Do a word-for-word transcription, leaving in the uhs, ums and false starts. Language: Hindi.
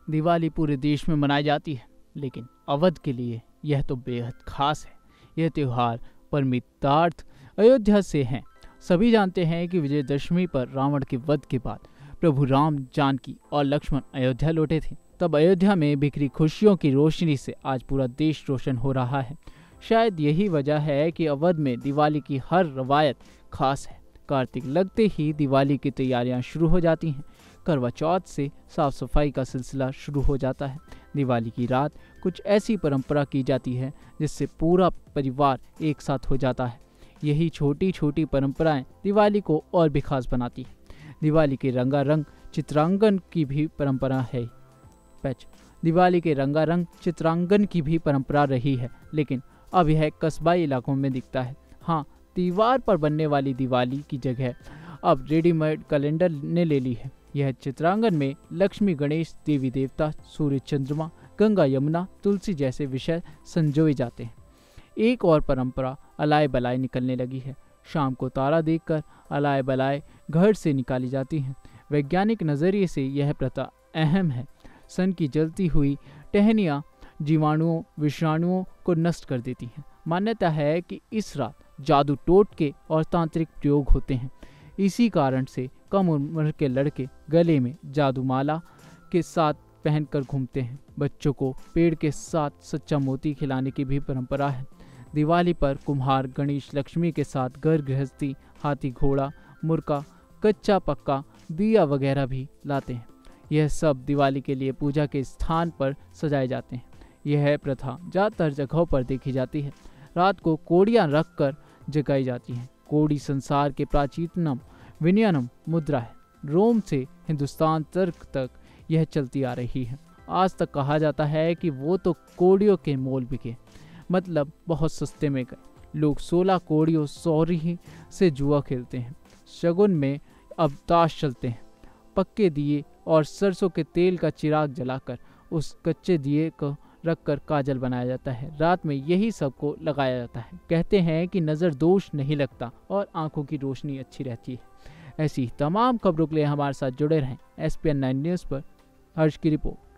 दिवाली पूरे देश में मनाई जाती है, लेकिन अवध के लिए यह तो बेहद खास है। यह त्यौहार परमितार्थ अयोध्या से हैं। सभी जानते हैं कि विजयदशमी पर रावण के वध के बाद प्रभु राम, जानकी और लक्ष्मण अयोध्या लौटे थे। तब अयोध्या में बिखरी खुशियों की रोशनी से आज पूरा देश रोशन हो रहा है। शायद यही वजह है कि अवध में दिवाली की हर रवायत खास है। कार्तिक लगते ही दिवाली की तैयारियां शुरू हो जाती हैं। करवा चौथ से साफ सफाई का सिलसिला शुरू हो जाता है। दिवाली की रात कुछ ऐसी परंपरा की जाती है जिससे पूरा परिवार एक साथ हो जाता है। यही छोटी छोटी परंपराएं दिवाली को और भी खास बनाती हैं। दिवाली के रंगारंग चित्रांकन की भी परंपरा है। पैच दिवाली के रंगारंग चित्रांकन की भी परंपरा रही है, लेकिन अब यह कस्बाई इलाकों में दिखता है। हाँ, दीवार पर बनने वाली दिवाली की जगह अब रेडीमेड कैलेंडर ने ले ली है। यह चित्रांगन में लक्ष्मी, गणेश, देवी देवता, सूर्य, चंद्रमा, गंगा, यमुना, तुलसी जैसे विषय संजोए जाते हैं। एक और परंपरा अलाय बलाय निकलने लगी है। शाम को तारा देखकर अलाय बलाय घर से निकाली जाती हैं। वैज्ञानिक नज़रिए से यह प्रथा अहम है। सन की जलती हुई टहनियाँ जीवाणुओं, विषाणुओं को नष्ट कर देती हैं। मान्यता है कि इस रात जादू टोटके और तांत्रिक प्रयोग होते हैं। इसी कारण से कम उम्र के लड़के गले में जादू माला के साथ पहनकर घूमते हैं। बच्चों को पेड़ के साथ सच्चा मोती खिलाने की भी परंपरा है। दिवाली पर कुम्हार गणेश लक्ष्मी के साथ घर गृहस्थी, हाथी, घोड़ा, मुर्गा, कच्चा पक्का, दिया वगैरह भी लाते हैं। यह सब दिवाली के लिए पूजा के स्थान पर सजाए जाते हैं। यह प्रथा ज़्यादातर जगहों पर देखी जाती है। रात को कोड़ियाँ रख कर जगाई जाती हैं। कोड़ी संसार के प्राचीनतम विनियनम मुद्रा है। रोम से हिंदुस्तान तक तक यह चलती आ रही है। आज तक कहा जाता है कि वो तो कोड़ियों के मोल बिके, मतलब बहुत सस्ते में गए। लोग सोलह कोड़ियों सौरी से जुआ खेलते हैं। शगुन में अब ताश चलते हैं। पक्के दिए और सरसों के तेल का चिराग जलाकर उस कच्चे दिए को रखकर काजल बनाया जाता है। रात में यही सबको लगाया जाता है। कहते हैं कि नज़र दोष नहीं लगता और आंखों की रोशनी अच्छी रहती है। ऐसी तमाम खबरों के लिए हमारे साथ जुड़े रहें। S P N nine news पर हर्ष की रिपोर्ट।